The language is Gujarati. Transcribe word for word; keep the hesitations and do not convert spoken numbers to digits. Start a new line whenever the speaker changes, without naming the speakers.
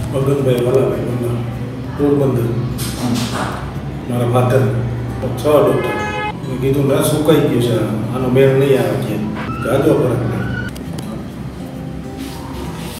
મગનભાઈ વાલાભાઈ બંદર પોરબંદર મારા ફાધર છ ડૉક્ટર મેં કીધું ના સુકાઈ ગયું છે આનો મેળ નહીં આવે કે જાજો ફરક નહીં